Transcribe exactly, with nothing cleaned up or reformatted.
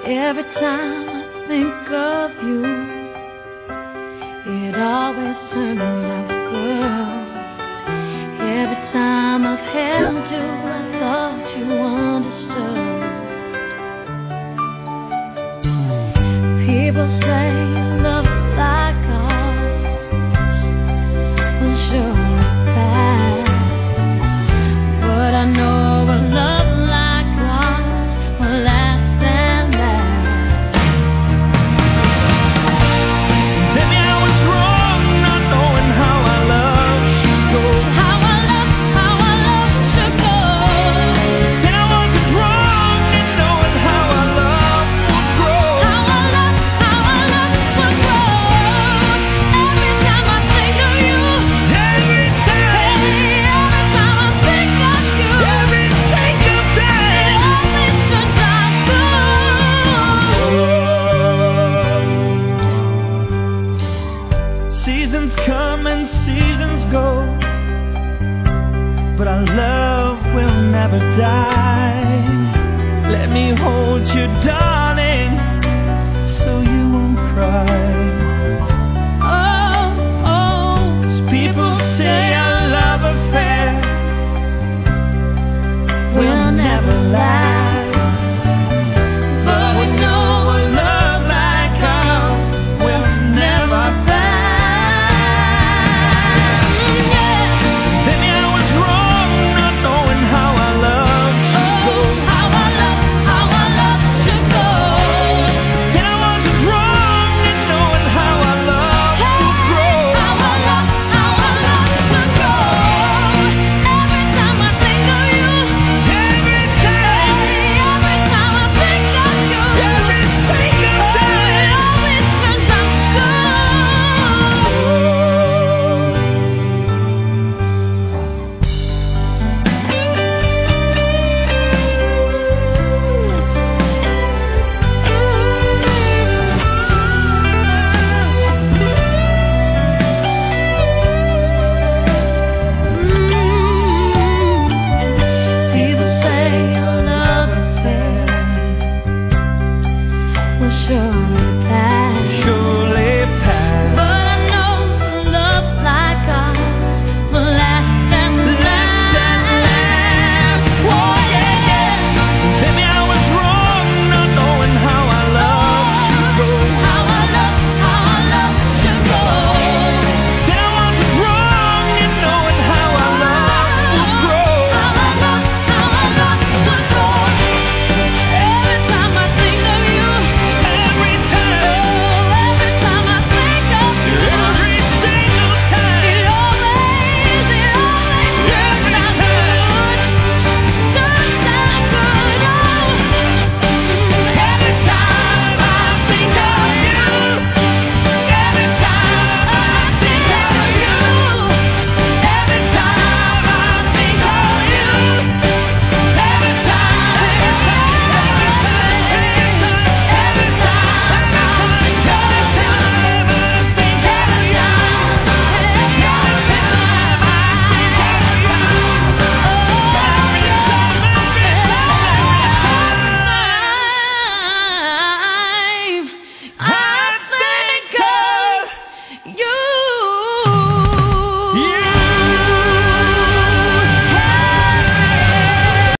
Every time I think of you, it always turns out good. Every time I've had to, I thought you understood. People say love like ours will surely pass, but I know a love like ours will last and last. Maybe I was wrong not knowing how our love should go. How our love, how our love should go. And I wasn't wrong in knowing how our love would grow. How our love, how our love would grow. Every time I think of you, Every time, hey, every time I think of you, every think of it that. always turns out good. Seasons come and seasons go, but our love will never die. Let me hold you, darling, so you won't cry. Oh, oh, people say our love affair will never last, but we know a love like ours will never fade. Yeah. Maybe I was wrong not knowing how our love should go. How our love, how our love should go. And I wasn't wrong in knowing how our love would grow. How our love, how our love should go. Every time I think of you, Every time, every time I think of you, every think of it that. always turns out People say our love affair good. Well, surely